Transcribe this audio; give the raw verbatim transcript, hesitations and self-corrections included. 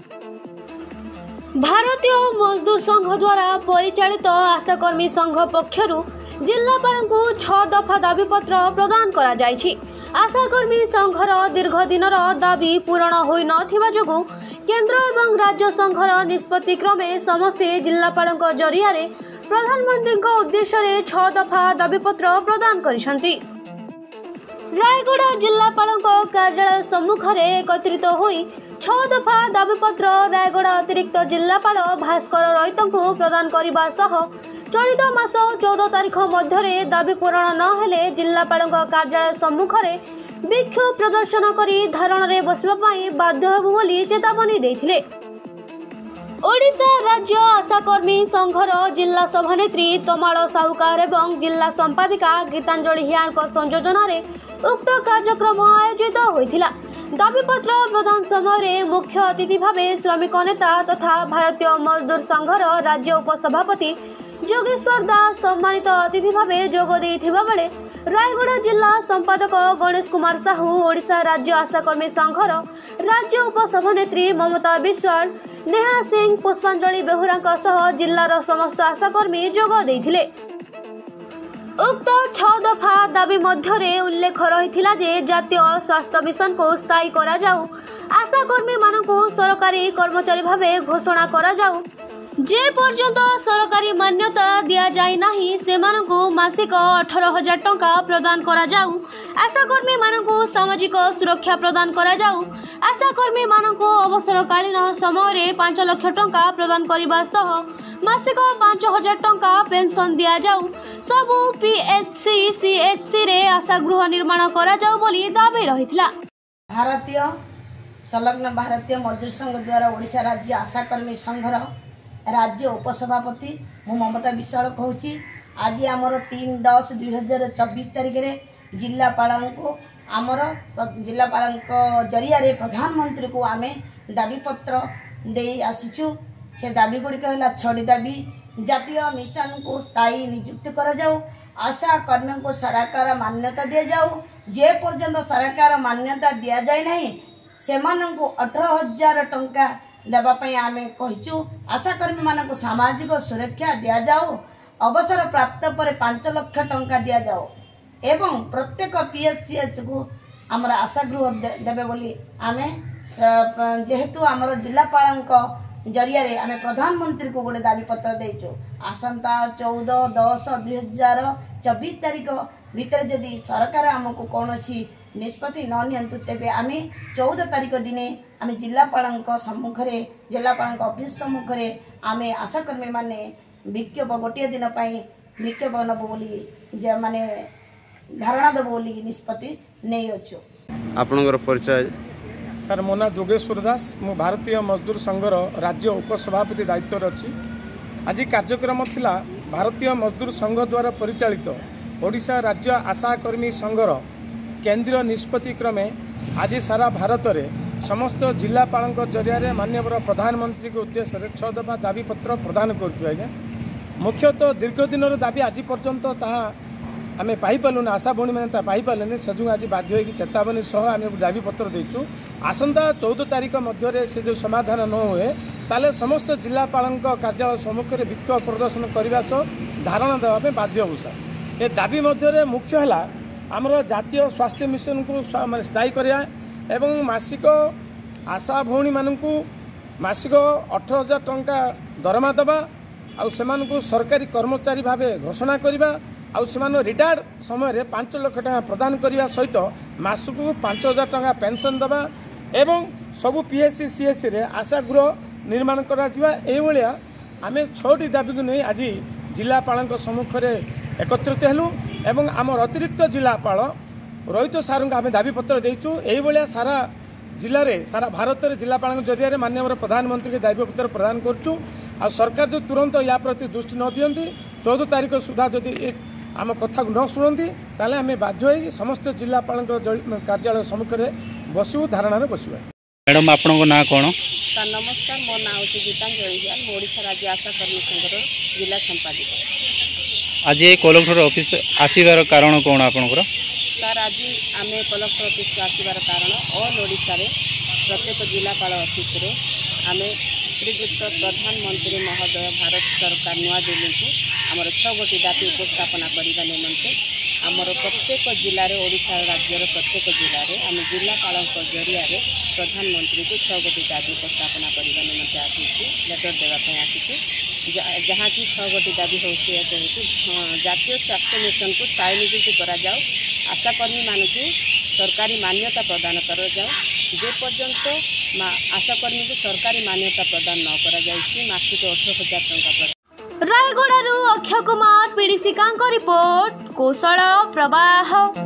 भारतीय मजदूर संघ द्वारा परिचालित आशाकर्मी संघ पक्षरु जिल्लापाल को छह दफा दाबीपत्र प्रदान करा जायछि। आशाकर्मी संघर दीर्घ दिनर दाबी पूरण होई नथिबा जोगु केंद्र एवं राज्य संघर निष्पत्ति क्रमे समस्ते जिल्लापाल जरिया प्रधानमंत्री उद्देश्य छह दफा दाबीपत्र प्रदान करिसंति। रायगढ़ जिल्लापाल कार्यालय सम्मुख में एकत्रित होई छह दफा दाबीपत्र रायगढ़ अतिरिक्त जिल्लापाल भास्कर रईत को प्रदान करने सह चलित मास चौदह तारीख मध्य दाबी पूरण न हेले जिल्लापाल कार्यालय सम्मुख में विक्षोभ प्रदर्शन करी धारण में बसवाई बाध्य हेबु बोली चेतावनी देथिले। ओडिशा राज्य आशाकर्मी संघर जिला सभानेत्री तमाल साहुकार एवं जिला संपादिका गीतांजलि हियान संयोजन उक्त कार्यक्रम आयोजित होइथिला। दाबीपत्र प्रदान समय मुख्य अतिथि भावे श्रमिक नेता तथा भारतीय मजदूर संघर राज्य उपसभापति जोगेश्वर दास सम्मानित अतिथि भावे जोग देइथिबा बेले रायगढ़ जिला संपादक गणेश कुमार साहू, ओडिशा राज्य आशाकर्मी संघर राज्य उपसभानेत्री ममता विश्वाल, नेहा सिंह, पुष्पांजलि बेहुरा सह जिलार समस्त आशाकर्मी जोग देइथिले। उक्त छह दफा दाबी मध्य उल्लेख रही जे जातीय स्वास्थ्य मिशन को स्थायी करा जाऊ, आशाकर्मी मानकु सरकारी कर्मचारी भावे घोषणा करा जाऊ, जे पर्यंत सरकारी मान्यता दिया जाय नाही सेमानकु मासिक अठारह हजार टंका प्रदान करा जाऊ, आशाकर्मी मानकु सामाजिक सुरक्षा प्रदान करा जाऊ, आशाकर्मी मानकु अवसरकालीन समय पांच लाख टंका प्रदान करने सह मासिक पांच हजार टंका पेंशन दिया जाऊ, सबु पीएचसी सीएचसी रे आशागृह निर्माण करा जाऊ बोली दाबी रहितला। भारतीय संलग्न भारतीय मजदूर संघ द्वारा ओडिशा राज्य आशाकर्मी संघर राज्य उपसभापति मु ममता विश्वाल कहूँ। आज आमर तीन दस दुई हजार चौबीस तारिख में जिलापाल को आमर जिलापाल जरिया प्रधानमंत्री को आम दाबीपत्र दे आसीचु। से दाबी गुड़िक है छड़ी दाबी, जातीय मिशन को स्थायी नियुक्ति करा जाऊ, आशा कर्मी को सरकार मान्यता दि जाऊ, जे पर्यंत सरकार मान्यता दि जाए नहीं से अठारह हजार टंका देवाई आम कहीचु। आशाकर्मी मान को सामाजिक सुरक्षा दि जाऊ, अवसर प्राप्त पर पांच लाख टंका दि जाऊ एवं प्रत्येक पीएचसीएच को आमर आशागृह देवे बोली आमे जेहेतु आमर जिलापाल जरिया आम प्रधानमंत्री को गोटे दाबीपत्र देचु। आसंता चौदह दस दुई हजार चौबीस तारीख भितर जदि सरकार आमको कौन निष्पत्ति न नियंतु तेबे आम चौदह तारीख दिने आम जिलापाल सम्मुख जिलापाल ऑफिस सम्मुख आम आशाकर्मी माने विक्षोभ गोटे दिन विक्षोभ नब बोली माने धारणा देव बोली निष्पत्ति नहीं अच्छु। आपनकर परिचय? सर मो ना जोगेश्वर दास, मु भारतीय मजदूर संघर राज्य उपसभापति दायित्व अच्छी। आज कार्यक्रम थिला भारतीय मजदूर संघ द्वारा परिचालित ओडिशा राज्य आशाकर्मी संघर केंद्रीय निष्पत्ति क्रमे आज सारा भारत में समस्त जिलापाल जरिया माननीय प्रधानमंत्री के उद्देश्य छह दफा दाबीपत्र प्रदान करुचु। आज्ञा मुख्यतः दीर्घ दिन दाबी आज पर्यंत ताहा आम पाइपालुन, आशा भौणी मैंने पाइपारे से जो आज बाध्य हो चेतावनी सह आम दाबीपत्र देचु। आसंता चौदह तारीख मध्य से जो समाधान न हुए ताले समस्त जिलापाल कार्यालय सम्मुख में विक्षोभ प्रदर्शन करने सह धारणा देवाई बाध्य हो। सर ए दाबी मध्य मुख्य है आमर जातीय स्वास्थ्य मिशन को स्थायी करा एवं मासिक आशा भौणी मानू मासिक अठारह हजार टंका दरमा दबा आउ सेमानकु सरकारी कर्मचारी भावे घोषणा करवा आउ सेमान रिटायर्ड समय पांच लाख टंका प्रदान करने सहित मासक पांच हजार टंका पेंशन दबा एवं सबु पीएचसी सीएचसी रे आशागृह निर्माण करा एभलिया आम छटी दाबी को नहीं आज जिलापाल सम्मुख में एकत्रित हेलु एवं आमर अतिरिक्त जिलापाल रईत सार आम दाबीपत्र देचु। एभलिया सारा जिले में सारा भारत में जिलापाल जरिया माननीय प्रधानमंत्री के दाबीपत्र प्रदान करुचु। आ सरकार जो तुरंत या प्रति दृष्टि न दियंती चौदह तारीख सुधा जदि आम कथा न शुणती ताले आम बाध्य हो समस्त जिलापाल कार्यालय सम्मुख में बसु धारणा में बसुआ। मैडम आपन ना कौन? सर नमस्कार, मो ना हूँ गीतांजलि हियान, ओडिशा राज्य आशाकर्मी संघर जिला संपादिका। आज ये कलेक्टर ऑफिस आसबार कारण कौन आपनकर? सर आज आम कलेक्टर ऑफिस आसबार कारण ऑल ओडिशा रे प्रत्येक जिलापाल ऑफिस रे आम श्रीजुक्त प्रधानमंत्री महोदय भारत सरकार नुआ दिल्ली को आमर छः गोटी दाबी उपस्थापना करने निमंते आमर प्रत्येक जिले में ओडिशा राज्यर प्रत्येक जिले में आम जिलापाल जरिया प्रधानमंत्री को छः गोटी दाबी उपस्थापना करने निमंते आसी लेटर देवाई आसी जहाँ कि छः गोटी दाबी हूँ जातीय स्वास्थ्य मिशन को स्थायी नियुक्ति करा जाओ आशाकर्मी मान को सरकारी मान्यता प्रदान कर जाओ जे पर्यंत आशाकर्मी को सरकारी मान्यता प्रदान न करा जाइछि मासिक अठारह हजार टंका। रायगड़ू अक्षय कुमार पीड़िशिका रिपोर्ट कौशल प्रवाह।